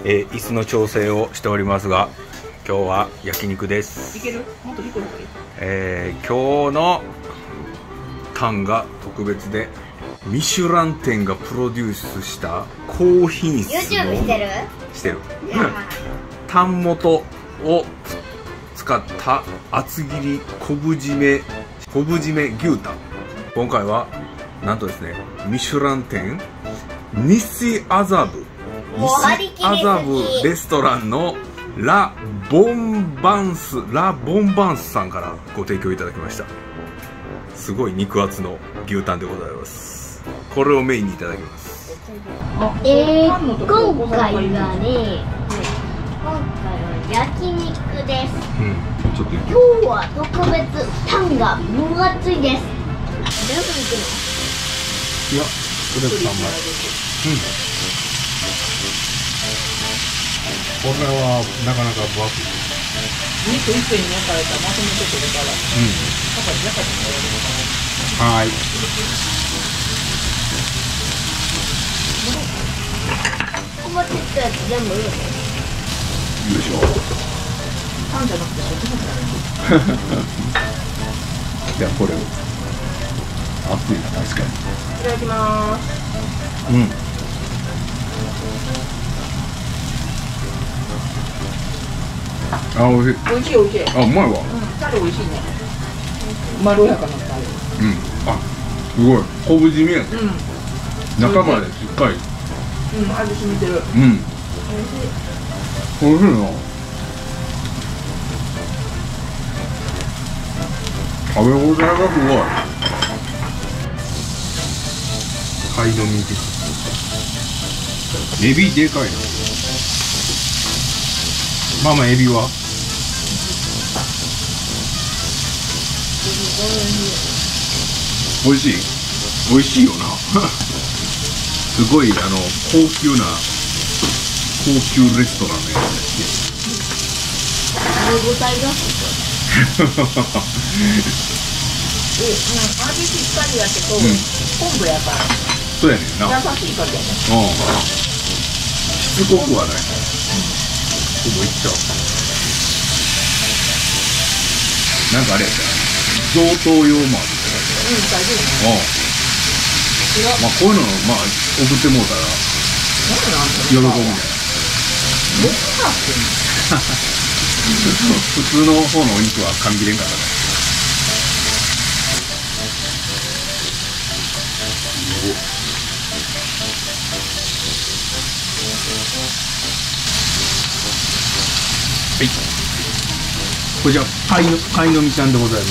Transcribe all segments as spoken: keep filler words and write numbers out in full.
えー、椅子の調整をしておりますが、今日は焼肉です。 いける？もっと低い方がいい。 えー、今日のタンが特別で、ミシュラン店がプロデュースした高品質の YouTube してる？ してるタン元を使った厚切り昆布締め昆布締め牛タン。今回はなんとですね、ミシュラン店西麻布西麻布レストランのラ・ボンバンスラ・ボンバンスさんからご提供いただきました。すごい肉厚の牛タンでございます。これをメインにいただきます。 えー、今回はね、今回は焼肉です。 うん、ちょっと今日は特別タンが分厚いです。どこ行くの？ いや、とりあえずさんまい。うん。これはなかなか分厚い。 肉いっぺんに焼かれたらまとめてくるから。うん。だから焼かれてもらえるのかな。 はい。 ここちっちゃいやつ全部いいの？ よいしょ。 タンじゃなくてそっちの方がいい。 いや、これ熱いな、確かに。 いただきます。 うん。あ、おいしい。 美味しい美味しい。 あ、うまいわ。うん、 タレ美味しいね。まろやかなタレ。 うん。あ、すごい。昆布締めやね。うん。中までしっかり。 うん、味染みてる。うん。 美味しい。美味しいな。食べ応えがすごい。貝の身です。エビでかいな。まあまあエビは美味しい。美味しいよな。すごいあの高級な高級レストランのやつですね。 食べ応えが味しっかりやけど、うん、昆布やからそうやねんな。 優しいかけね。 うん、しつこくはない。ほぼいっちゃう。なんかあれやったら贈答用もあるって感じ。うん、 大丈夫。 うん。まあこういうのまあ送ってもうたら喜ぶんだよ。普通の方のお肉は噛み切れんからね。はい。これじゃあ貝の貝のみちゃんでございます。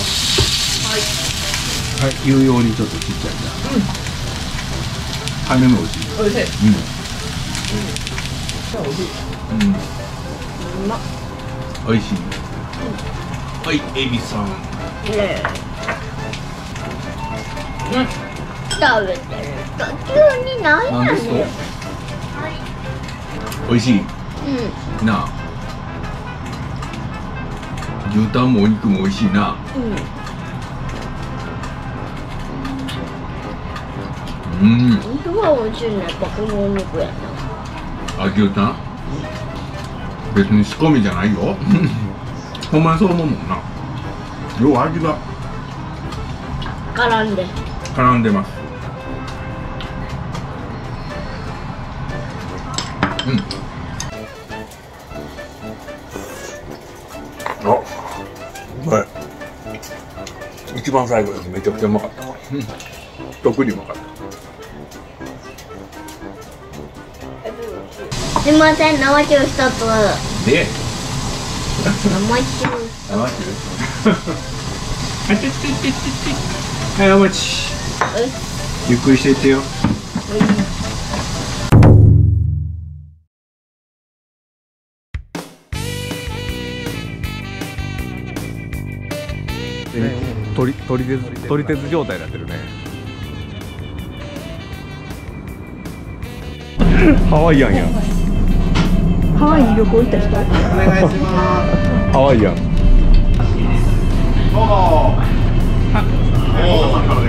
はい。はい、有用にちょっとちっちゃいじゃん。うん。貝のみ美味しい。 美味しい。うん。うん。美味しい。うん。うまっ。 美味しい。はい、エビさん。 ねえ。うん。食べてると急にないやね。 なんですか？美味しい。 うん。 なあ。牛タンもお肉も美味しいな。うん。うん。 肉が美味しいね。やっぱこのお肉やな。 あ、牛タン？別に仕込みじゃないよ。ほんまにそう思うもんな。要は味が絡んで。 絡んでます。うん。あ、うまい。一番最後です。めちゃくちゃうまかった。特にうまかった。 すみません、生中一つ。 で。 生中。 生中。あちちちちち。はい、お待ち。ゆっくりしていってよ。撮り撮り鉄撮り鉄状態になってるね。ハワイアンやん。 ハワイに旅行行った人。お願いします。 ハワイアン。どうも。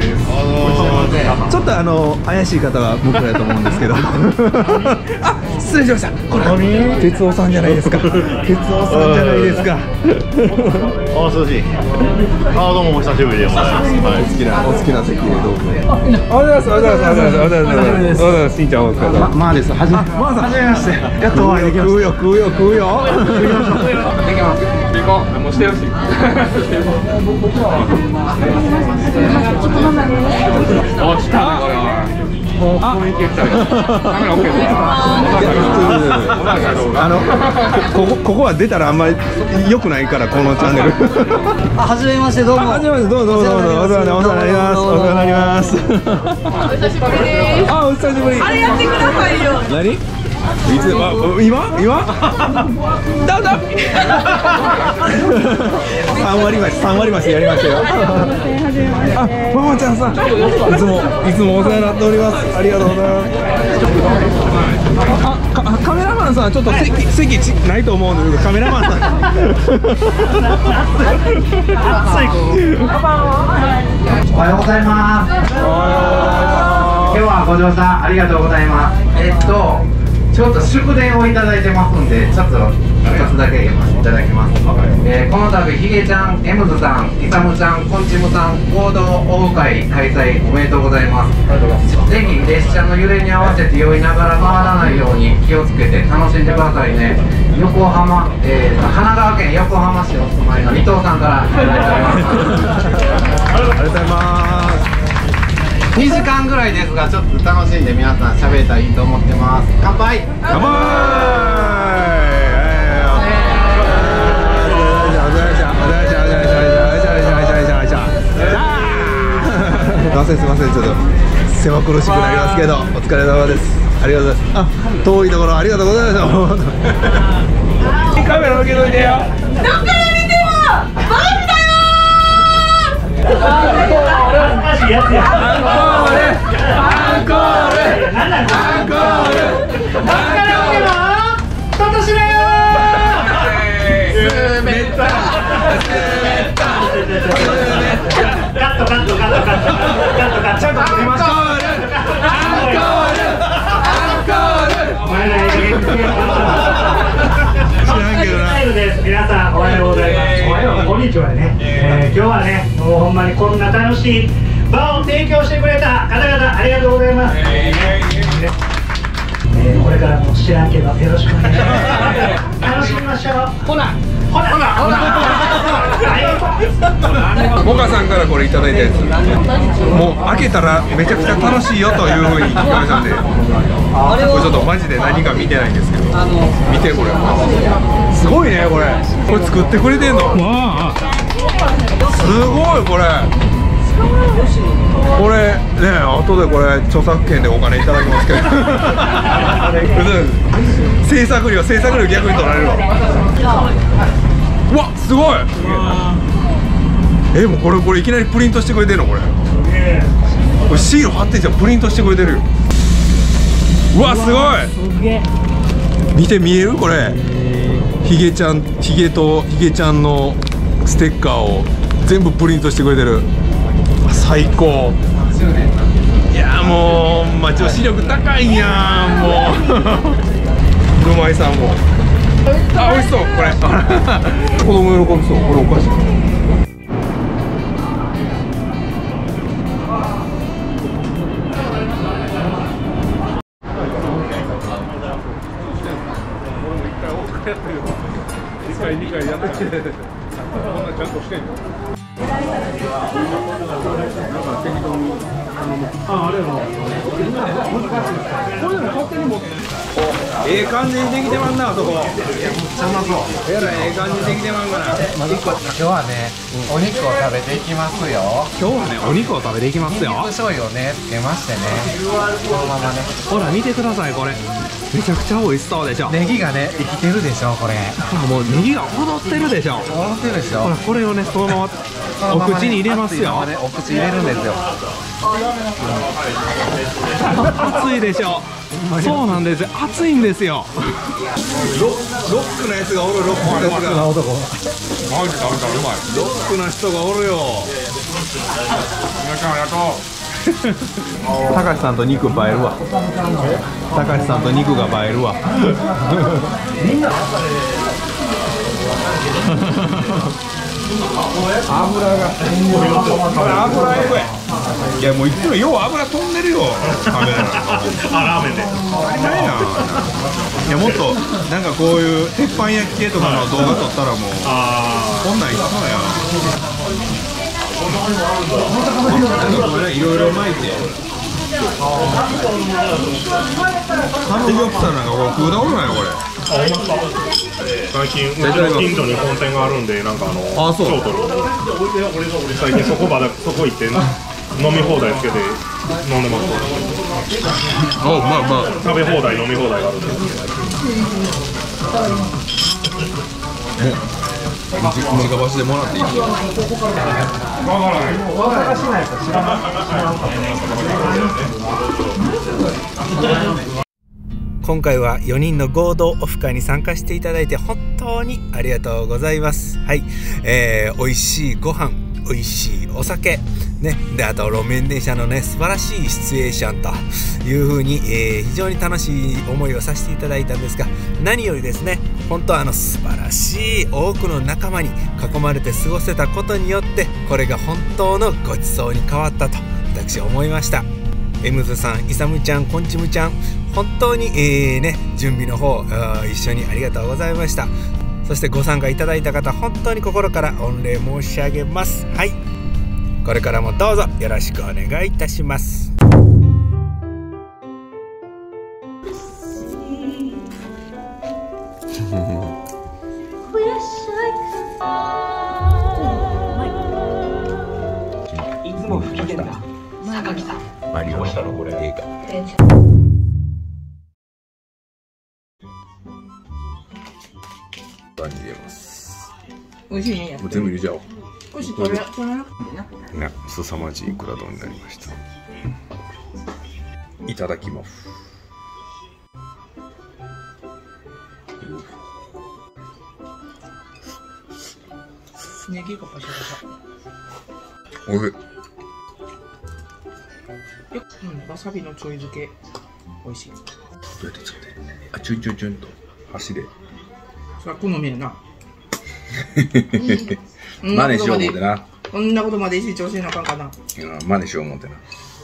ちょっとあの怪しい方は僕らだと思うんですけど。あ、す失礼しました。これ哲夫さんじゃないですか。哲夫さんじゃないですか。 あ、涼しい。あ、どうもお久しぶりでございます。はい、 好きなお好きな席でどうぞ。ありがとうございます。ありがとうございます。ありがとうございます。ありがとうございます。しんちゃんお疲れ様。まあです。はじめまあさん。はじめまして。やっとお会いできました。食うよ食うよ食うよ。できます。行こう。もうしてほしい。お、来たねこれは。もう雰囲気来た。カメラオッケーです。あのここここは出たらあんまり良くないからこのチャンネル。 あ、はじめましてどうも。 はじめましてどうぞどうぞどうぞお世話になります。お世話になります。 お久しぶりです。 あ、お久しぶり。 あれやってくださいよ。 何？いつあ今今？だだ。三割増し三割増しやりましたよ。あ、ママちゃんさん、いつもいつもお世話になっております。ありがとうございます。あ、かカメラマンさんちょっと席席ちないと思うんですけどカメラマンさん。 おはようございます。今日はご乗車ありがとうございます。えっとちょっと祝電をいただいてますんで、ちょっと一つだけ読ませていただきます。えー、この度ひげちゃん、エムズさん、イサムちゃん、コンチムさん合同オフ会開催おめでとうございます。ぜひ列車の揺れに合わせて酔いながら回らないように気をつけて楽しんでくださいね。横浜、えー、神奈川県横浜市お住まいの伊藤さんからいただいております。 ありがとうございます。 にじかんぐらいですが、ちょっと楽しんで皆さん喋れたらいいと思ってます。乾杯。 乾杯。すみませんすみません、ちょっと狭苦しくなりますけどお疲れ様です。ありがとうございます。あ、遠いところありがとうございました。カメラ向けといてよ。どっから見てもバカみたいな。 難しいやつや。 アンコールアンコールなんなんアンコール。 どっから見てもトトシだよー。スメッタスメッタカットカットカットカットカットカット。ちゃんと撮りましょう。 アンコールアンコール。 お前ら知らんけどな。スタイルです。皆さんおはようございます。おはようこんにちはね。えー、今日はねもうほんまにこんな楽しい場を提供してくれた方々ありがとうございます。えー、これからも知らんけどよろしくお願いします。楽しみましょう。ほなほなほなほな。 モカさんからこれいただいたやつ、もう開けたらめちゃくちゃ楽しいよというふうに聞かれたんで、これちょっとマジで何か見てないんですけど、見てこれすごいね。これこれ作ってくれてんの。すごいこれこれね、後でこれ著作権でお金いただきますけど制作料制作料逆に取られるわ。うわすごい。え、もうこれこれいきなりプリントしてくれてるの。これこれシール貼ってんじゃん。プリントしてくれてるよ。うわすごい。見て見えるこれ。ヒゲちゃんヒゲとヒゲちゃんのステッカーを全部プリントしてくれてる。最高。いやもう、まあ、女子力高いんやんもう黒舞さんもあ、美味しそうこれ子供喜びそう。これお菓子いっかいにかいやってきてこんなちゃんとしてんの。あ、あれはこれでも勝手に持ってええ感じにできてまんな、あそこ。いや、めっちゃうまそう。えらいええ感じにできてまんかな。 今日はね、お肉を食べていきますよ。 今日はね、お肉を食べていきますよ。 肉醤油をね、つけましてね、このままね。 ほら見てくださいこれ。めちゃくちゃ美味しそうでしょ。 ネギがね、生きてるでしょこれ。 もうネギが踊ってるでしょ。 踊ってるでしょ。 ほらこれをね、そのままお口に入れますよ。 お口入れるんですよ。 熱いでしょ。そうなんです。熱いんですよ。ロックなやつがおる。ロックなやつが。男。マジ食べたらうまい。ロックな人がおるよ。皆さんありがとう。 高橋さんと肉映えるわ。高橋さんと肉が映えるわ。みんな油が油えぐい。いやもういつもよう油飛んでるよ。カメラあ、ラーメンで当たり前やん。いやもっとなんかこういう鉄板焼き系とかの動画撮ったらもうこんなんいっそうやん。なんかこれいろいろ巻いてサムギョプサルなんかこれ食うたことないよこれ。 最近うちの近所に本店があるんで、なんかあのあ、そう京都の最近そこまでそこ行って飲み放題つけて飲んでます。 お、まあまあ食べ放題飲み放題があるんで。 短橋でもらっていいですか。今回はよにんの合同オフ会に参加していただいて本当にありがとうございます。はい、えー、美味しいご飯、美味しいお酒ね、であと路面電車のね素晴らしいシチュエーションという風に、えー、非常に楽しい思いをさせていただいたんですが、何よりですね、本当あの素晴らしい多くの仲間に囲まれて過ごせたことによってこれが本当のごちそうに変わったと私は思いました。エムズさん、イサムちゃん、コンチムちゃん、本当に、えーね、準備の方一緒にありがとうございました。そしてご参加いただいた方本当に心から御礼申し上げます。はい、これからもどうぞよろしくお願いいたします。 いつも不機嫌だ。坂北。 マリオしたのこれ映画。感じ入れます。 美味しいね。 もう全部入れちゃおう。 美味しい。取れ取れなくてな。 ね、凄まじいくら丼になりました。いただきます。 ネギがパシャパシャ。 おいしい。 うん、わさびのちょい漬け美味しい。 どうやって作ってる？あ、ちょいちょいちょいと箸で。 それは好みやな。 真似しよう思ってな。 こんなことまで意思調整なあかんかな。 真似しよう思ってな。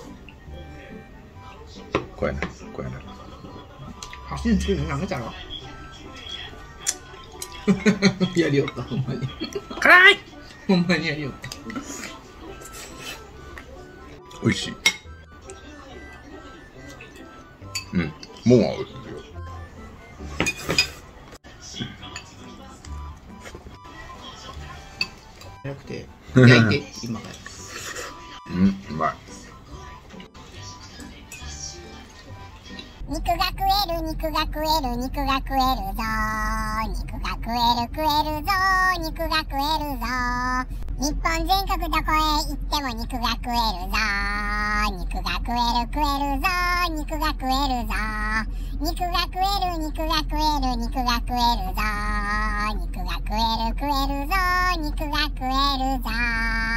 こうやな、こうやな。 箸につけて舐めたら。やりよった、ほんまに。 辛い。 ほんまにやりよった。 美味しい。うん、もう美味しいよ。 早くて焼いて今から。 うん、うまい。 肉が食える、肉が食える、肉が食えるぞ。肉が食える、食えるぞ。肉が食えるぞ。日本全国どこへ行っても肉が食えるぞ。肉が食える、食えるぞ。肉が食えるぞ。肉が食える、肉が食える、肉が食えるぞ。肉が食える、食えるぞ。肉が食えるぞ。